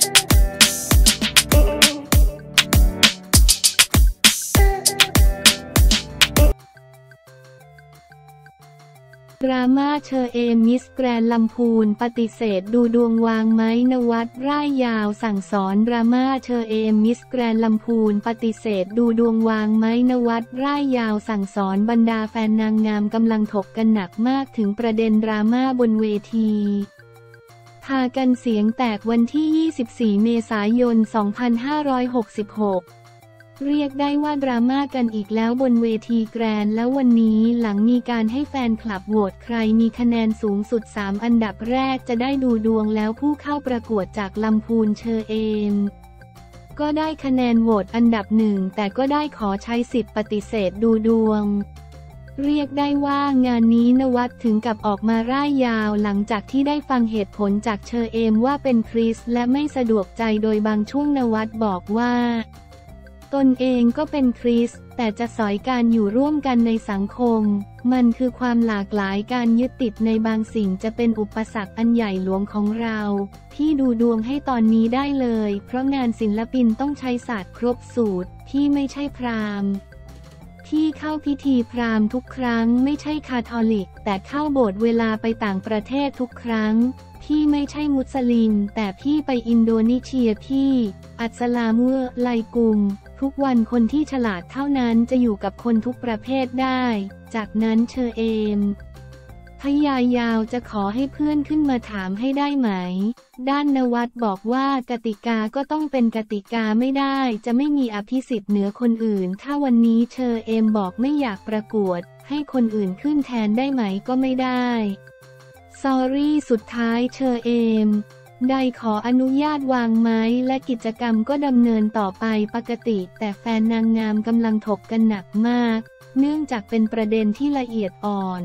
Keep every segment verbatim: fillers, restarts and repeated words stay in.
ดราม่าเชอเอมมิสแกรนด์ลำพูนปฏิเสธดูดวงวางไหมนวัดร่ายยาวสั่งสอนดราม่าเชอเอมมิสแกรนด์ลำพูนปฏิเสธดูดวงวางไหมนวัดร่ายยาวสั่งสอนบรรดาแฟนนางงามกำลังถกกันหนักมากถึงประเด็นดราม่าบนเวทีพากันเสียงแตกวันที่ยี่สิบสี่เมษายนสองพันห้าร้อยหกสิบหกเรียกได้ว่าดราม่ากันอีกแล้วบนเวทีแกรนด์แล้ววันนี้หลังมีการให้แฟนคลับโหวตใครมีคะแนนสูงสุดสามอันดับแรกจะได้ดูดวงแล้วผู้เข้าประกวดจากลำพูนเชอเอมก็ได้คะแนนโหวตอันดับหนึ่งแต่ก็ได้ขอใช้สิทธิ์ปฏิเสธดูดวงเรียกได้ว่างานนี้นวัดถึงกับออกมาร่ายยาวหลังจากที่ได้ฟังเหตุผลจากเชอเอมว่าเป็นคริสต์และไม่สะดวกใจโดยบางช่วงนวัดบอกว่าตนเองก็เป็นคริสต์แต่จะสอยการอยู่ร่วมกันในสังคมมันคือความหลากหลายการยึดติดในบางสิ่งจะเป็นอุปสรรคอันใหญ่หลวงของเราที่ดูดวงให้ตอนนี้ได้เลยเพราะงานศิลปินต้องใช้ศาสตร์ครบสูตรที่ไม่ใช่พราหมณ์ที่เข้าพิธีพราหมณ์ทุกครั้งไม่ใช่คาทอลิกแต่เข้าโบสถ์เวลาไปต่างประเทศทุกครั้งพี่ไม่ใช่มุสลิมแต่พี่ไปอินโดนีเซียพี่อัสสลามุอะลัยกุมทุกวันคนที่ฉลาดเท่านั้นจะอยู่กับคนทุกประเภทได้จากนั้นเชอเอมพยายาวจะขอให้เพื่อนขึ้นมาถามให้ได้ไหมด้านนวัดบอกว่ากติกาก็ต้องเป็นกติกาไม่ได้จะไม่มีอภิสิทธิ์เหนือคนอื่นถ้าวันนี้เชอเอมบอกไม่อยากประกวดให้คนอื่นขึ้นแทนได้ไหมก็ไม่ได้ซอรี่สุดท้ายเชอเอมได้ขออนุญาตวางไม้และกิจกรรมก็ดำเนินต่อไปปกติแต่แฟนนางงามกำลังถกกันหนักมากเนื่องจากเป็นประเด็นที่ละเอียดอ่อน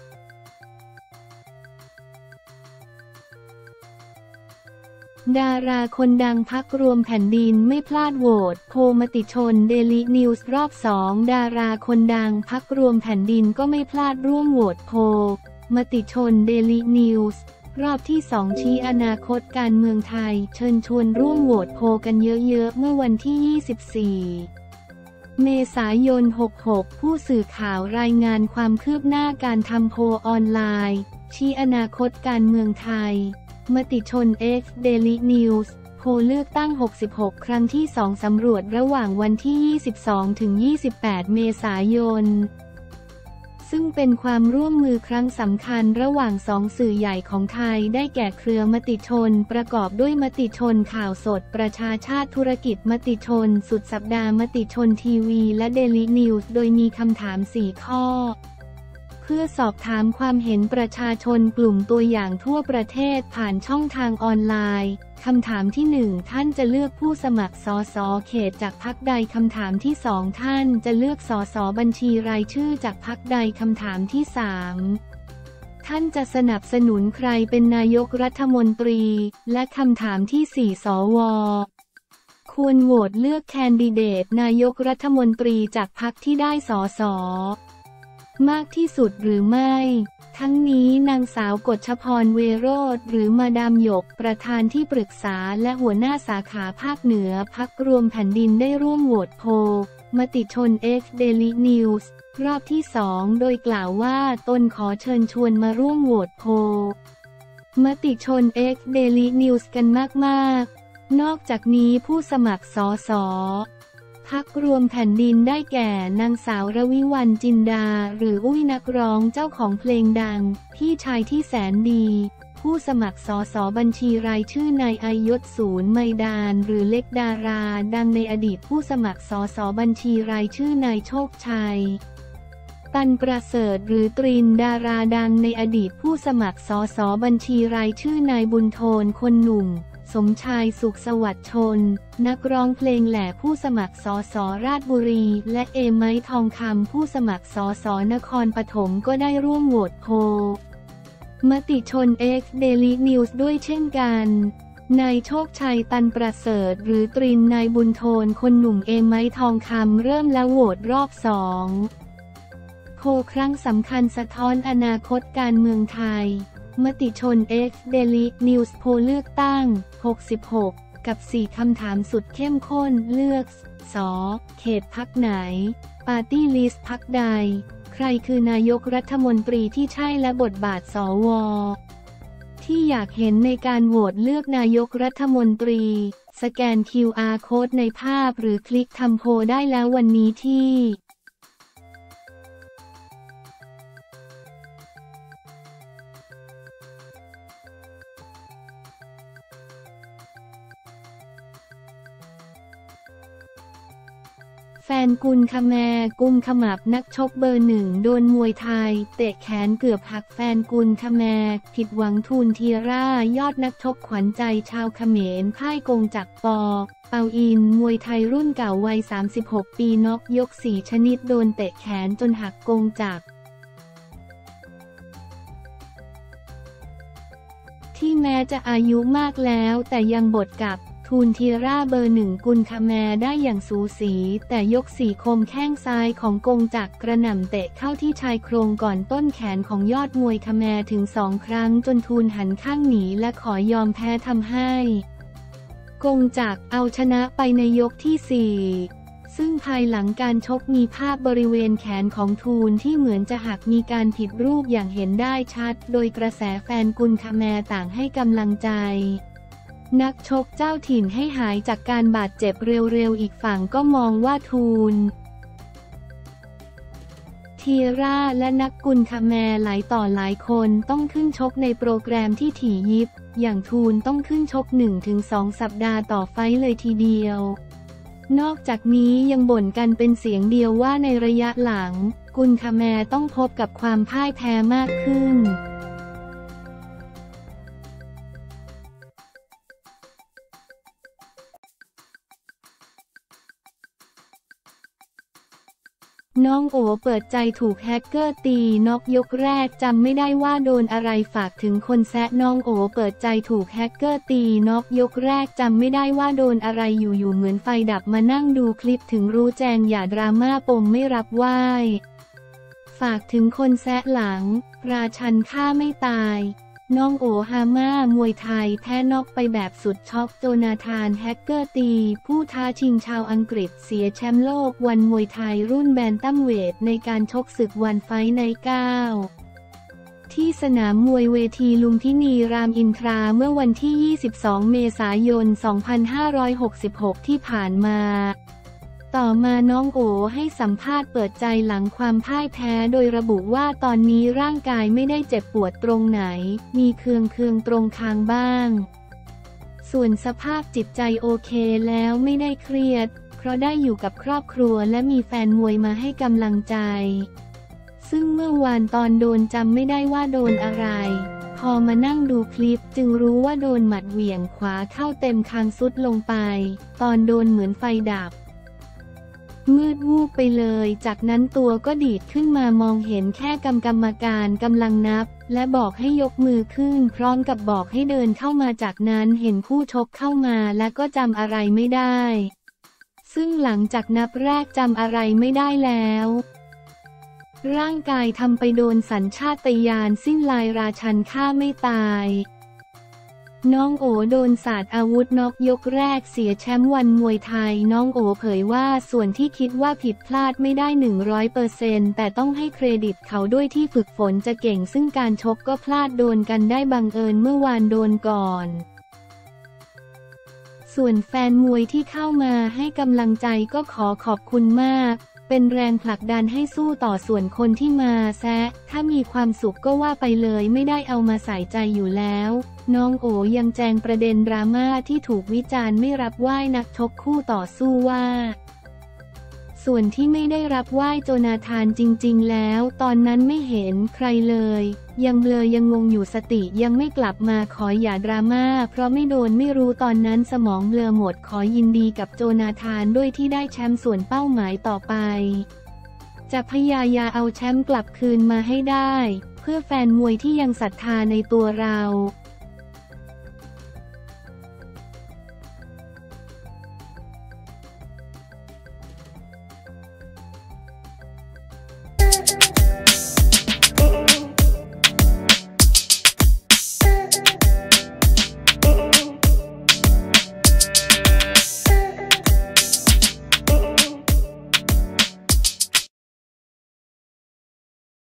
ดาราคนดังพรรครวมแผ่นดินไม่พลาดโหวตโพลมติชนเดลินิวส์รอบสองดาราคนดังพรรครวมแผ่นดินก็ไม่พลาดร่วมโหวตโพลมติชนเดลินิวส์รอบที่สองชี้อนาคตการเมืองไทยเชิญชวนร่วมโหวตโพลกันเยอะๆเมื่อวันที่ยี่สิบสี่เมษายนหกหกผู้สื่อข่าวรายงานความคืบหน้าการทำโพลออนไลน์ชี้อนาคตการเมืองไทยมติชน X Daily News โพลเลือกตั้งหกสิบหกครั้งที่สองสำรวจระหว่างวันที่ยี่สิบสองถึงยี่สิบแปดเมษายนซึ่งเป็นความร่วมมือครั้งสำคัญระหว่างสองสื่อใหญ่ของไทยได้แก่เครือมติชนประกอบด้วยมติชนข่าวสดประชาชาติธุรกิจมติชนสุดสัปดาห์มติชนทีวีและเดลินิวส์โดยมีคำถามสี่ข้อเพื่อสอบถามความเห็นประชาชนกลุ่มตัวอย่างทั่วประเทศผ่านช่องทางออนไลน์คำถามที่หนึ่งท่านจะเลือกผู้สมัครสสเขตจากพรรคใดคำถามที่สองท่านจะเลือกสสบัญชีรายชื่อจากพรรคใดคำถามที่สามท่านจะสนับสนุนใครเป็นนายกรัฐมนตรีและคำถามที่สี่สวควรโหวตเลือกแคนดิเดตนายกรัฐมนตรีจากพรรคที่ได้สสมากที่สุดหรือไม่ทั้งนี้นางสาวกฎชพรเวโรจน์หรือมาดามหยกประธานที่ปรึกษาและหัวหน้าสาขาภาคเหนือพรรครวมแผ่นดินได้ร่วมโหวตโพลมติชน X Daily News รอบที่สองโดยกล่าวว่าตนขอเชิญชวนมาร่วมโหวตโพลมติชน X Daily News กันมากๆนอกจากนี้ผู้สมัครสสพรรครวมแผ่นดินได้แก่นางสาวรวิวรรณจินดาหรืออุ้ยนักร้องเจ้าของเพลงดังพี่ชายที่แสนดีผู้สมัครสสบัญชีรายชื่อนายอัยยศศูนย์ไมดานหรือเล็กดาราดังในอดีตผู้สมัครสสบัญชีรายชื่อนายโชคชัยตันประเสริฐหรือตรินดาราดังในอดีตผู้สมัครสสบัญชีรายชื่อนายบุญโทนคนหนุ่มสมชายสุขสวัสดิ์ชนนักร้องเพลงแหล่ผู้สมัครสสราชบุรีและเอไม้ทองคำผู้สมัครสสนครปฐมก็ได้ร่วมโหวตโพลมติชน X Daily News ด้วยเช่นกันนายโชคชัยตันประเสริฐหรือตรินนายบุญโทนคนหนุ่มเอไม้ทองคำเริ่มแล้วโหวตรอบสองโพลครั้งสำคัญสะท้อนอนาคตการเมืองไทยมติชน X Daily News โพลเลือกตั้งหกสิบหกกับสี่คำถามสุดเข้มข้นเลือกสอเขตพรรคไหนปาร์ตี้ลิสต์พรรคใดใครคือนายกรัฐมนตรีที่ใช่และบทบาทสวที่อยากเห็นในการโหวตเลือกนายกรัฐมนตรีสแกน คิว อาร์ Code ในภาพหรือคลิกทำโพลได้แล้ววันนี้ที่แฟนกุลคแมกุมขมับนักชกเบอร์หนึ่งโดนมวยไทยเตะแขนเกือบหักแฟนกุลคแมผิดหวังทูนเทียร่ายอดนักชกขวัญใจชาวเขมรพ่ายกงจักรปอเปาอินมวยไทยรุ่นเก่าวัยสามสิบหกปีน็อกยกสี่ชนิดโดนเตะแขนจนหักกงจักรที่แม้จะอายุมากแล้วแต่ยังบทกับทูนเทียร่าเบอร์หนึ่งกุลคแมได้อย่างสูสีแต่ยกสี่คมแข้งซ้ายของกงจักรกระหน่ำเตะเข้าที่ชายโครงก่อนต้นแขนของยอดมวยคแมถึงสองครั้งจนทูนหันข้างหนีและขอยอมแพ้ทำให้กงจักรเอาชนะไปในยกที่สี่ซึ่งภายหลังการชกมีภาพบริเวณแขนของทูนที่เหมือนจะหักมีการผิดรูปอย่างเห็นได้ชัดโดยกระแสแฟนกุลคแมต่างให้กำลังใจนักชกเจ้าถิ่นให้หายจากการบาดเจ็บเร็วๆอีกฝั่งก็มองว่าทูนเทียร่าและนักกุลคแมหลายต่อหลายคนต้องขึ้นชกในโปรแกรมที่ถี่ยิบอย่างทูนต้องขึ้นชก หนึ่งถึงสอง สัปดาห์ต่อไฟต์เลยทีเดียวนอกจากนี้ยังบ่นกันเป็นเสียงเดียวว่าในระยะหลังกุลคแมต้องพบกับความพ่ายแพ้มากขึ้นน้องโอเปิดใจถูกแฮกเกอร์ตีน็อกยกแรกจำไม่ได้ว่าโดนอะไรฝากถึงคนแซะน้องโอเปิดใจถูกแฮกเกอร์ตีน็อกยกแรกจำไม่ได้ว่าโดนอะไรอยู่ๆเหมือนไฟดับมานั่งดูคลิปถึงรู้แจงอย่าดราม่าปมไม่รับไหว้ฝากถึงคนแซะหลังราชันฆ่าไม่ตายน้องโอฮาม่ามวยไทยแพ้น็อกไปแบบสุดช็อกโจนาธานแฮกเกอร์ตีผู้ท้าชิงชาวอังกฤษเสียแชมป์โลกวันมวยไทยรุ่นแบนตัมเวทในการชกศึกวันไฟท์ในเก้าที่สนามมวยเวทีลุมพินีรามอินทราเมื่อวันที่ยี่สิบสองเมษายนสองพันห้าร้อยหกสิบหกที่ผ่านมาต่อมาน้องโอให้สัมภาษณ์เปิดใจหลังความพ่ายแพ้โดยระบุว่าตอนนี้ร่างกายไม่ได้เจ็บปวดตรงไหนมีเคืองเคืองตรงคางบ้างส่วนสภาพจิตใจโอเคแล้วไม่ได้เครียดเพราะได้อยู่กับครอบครัวและมีแฟนมวยมาให้กำลังใจซึ่งเมื่อวานตอนโดนจำไม่ได้ว่าโดนอะไรพอมานั่งดูคลิปจึงรู้ว่าโดนหมัดเหวี่ยงขวาเข้าเต็มคางซุดลงไปตอนโดนเหมือนไฟดับมืดวูบไปเลยจากนั้นตัวก็ดีดขึ้นมามองเห็นแค่กรรมกรรมการกำลังนับและบอกให้ยกมือขึ้นพร้อมกับบอกให้เดินเข้ามาจากนั้นเห็นคู่ชกเข้ามาและก็จำอะไรไม่ได้ซึ่งหลังจากนับแรกจำอะไรไม่ได้แล้วร่างกายทำไปโดนสัญชาตญาณสิ้นลายราชันฆ่าไม่ตายน้องโอโดนศาสตร์อาวุธน็อกยกแรกเสียแชมป์วันมวยไทยน้องโอเผยว่าส่วนที่คิดว่าผิดพลาดไม่ได้ หนึ่งร้อยเปอร์เซ็นต์ แต่ต้องให้เครดิตเขาด้วยที่ฝึกฝนจะเก่งซึ่งการชกก็พลาดโดนกันได้บังเอิญเมื่อวานโดนก่อนส่วนแฟนมวยที่เข้ามาให้กำลังใจก็ขอขอบคุณมากเป็นแรงผลักดันให้สู้ต่อส่วนคนที่มาแซะถ้ามีความสุขก็ว่าไปเลยไม่ได้เอามาใส่ใจอยู่แล้วน้องโอยังแจงประเด็นดราม่าที่ถูกวิจารณ์ไม่รับไหว้นักชกคู่ต่อสู้ว่าส่วนที่ไม่ได้รับไหว้โจนาธานจริงๆแล้วตอนนั้นไม่เห็นใครเลยยังเบลอยังงงอยู่สติยังไม่กลับมาขออย่าดราม่าเพราะไม่โดนไม่รู้ตอนนั้นสมองเบลอหมดขอยินดีกับโจนาธานด้วยที่ได้แชมป์ส่วนเป้าหมายต่อไปจะพยายามเอาแชมป์กลับคืนมาให้ได้เพื่อแฟนมวยที่ยังศรัทธาในตัวเรา